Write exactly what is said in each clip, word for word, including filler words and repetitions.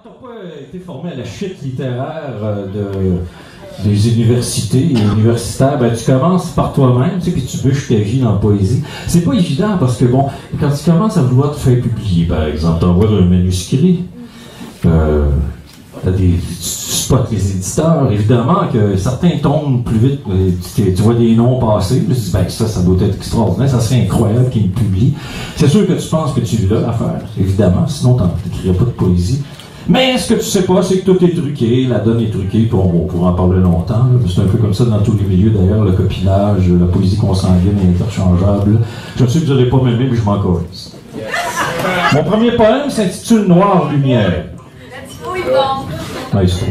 t'as pas été formé à la chute littéraire euh, de, des universités et universitaires, ben, tu commences par toi-même, tu sais, puis tu bûches ta vie dans la poésie. C'est pas évident parce que, bon, quand tu commences à vouloir te faire publier, par exemple, t'envoies un manuscrit, euh, t'as des, tu spots les éditeurs, évidemment que certains tombent plus vite, tu, tu vois des noms passer, tu te dis, ben, ça, ça doit être extraordinaire, ça serait incroyable qu'ils me publient. C'est sûr que tu penses que tu l'as à faire, évidemment, sinon tu n'écrirais pas de poésie. Mais ce que tu sais pas, c'est que tout est truqué, la donne est truquée, puis on, on pourra en parler longtemps. C'est un peu comme ça dans tous les milieux d'ailleurs, le copinage, la poésie consanguine et interchangeable. Je sais que vous n'allez pas m'aimer, mais je m'en corrige. Mon premier poème s'intitule Noire Lumière. Maestro.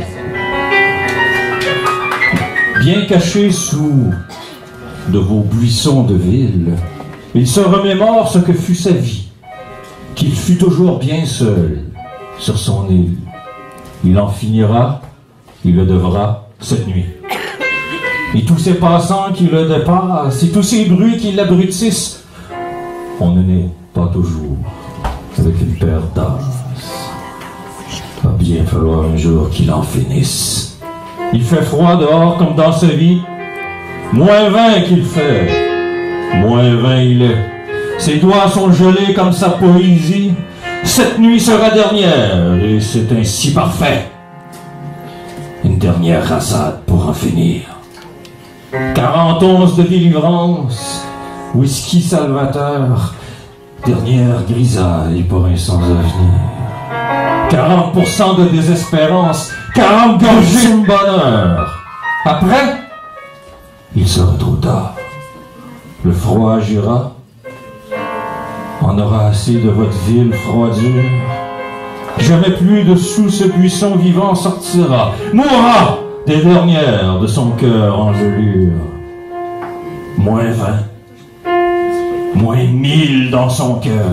Bien caché sous de vos buissons de ville, il se remémore ce que fut sa vie, qu'il fut toujours bien seul sur son île. Il en finira, il le devra cette nuit. Et tous ces passants qui le dépassent, et tous ces bruits qui l'abrutissent, on ne naît pas toujours avec une paire d'as. Va bien falloir un jour qu'il en finisse. Il fait froid dehors comme dans sa vie, moins vingt qu'il fait, moins vingt il est. Ses doigts sont gelés comme sa poésie. Cette nuit sera dernière, et c'est ainsi parfait. Une dernière rasade pour en finir. Quarante onces de délivrance, whisky salvateur, dernière grisaille pour un sans avenir. quarante pour cent de désespérance, quarante gorgées de bonheur. Après, il sera trop tard. Le froid agira. On aura assez de votre ville froidure. Jamais plus de sous ce buisson vivant sortira. Mourra des dernières de son cœur en gelure. Moins vingt. Moins mille dans son cœur.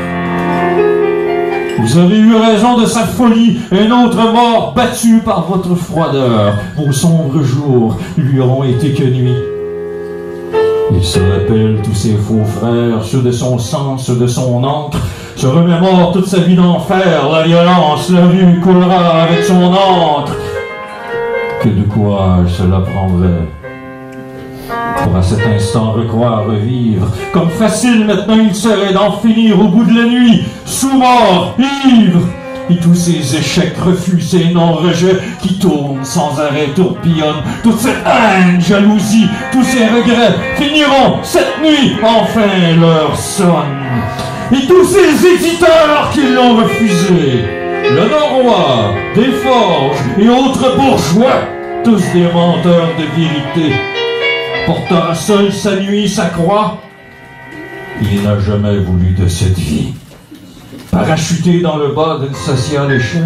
Vous avez eu raison de sa folie, un autre mort battu par votre froideur. Vos sombres jours lui auront été que nuit. Il se rappelle tous ses faux frères, ceux de son sang, ceux de son encre, se remémore toute sa vie d'enfer, la violence, la rue coulera avec son encre. Que de courage cela prendrait pour à cet instant recroire revivre. Comme facile maintenant il serait d'en finir au bout de la nuit, sous mort, ivre. Et tous ces échecs refusés, non-rejets qui tournent sans arrêt, tourbillonnent. Toute cette haine, jalousie, tous ces regrets finiront cette nuit, enfin leur sonne. Et tous ces éditeurs qui l'ont refusé, le Norois, des forges et autres bourgeois, tous des menteurs de vérité, portera seul sa nuit, sa croix. Il n'a jamais voulu de cette vie. Parachuté dans le bas d'une sociale échelle.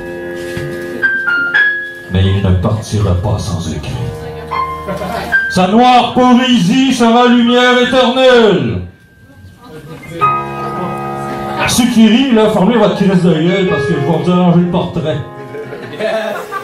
Mais il ne partira pas sans écrit. Sa noire poésie sera lumière éternelle. Ceux qui rient, là, formez votre crise de gueule parce que je vais vous arranger le portrait.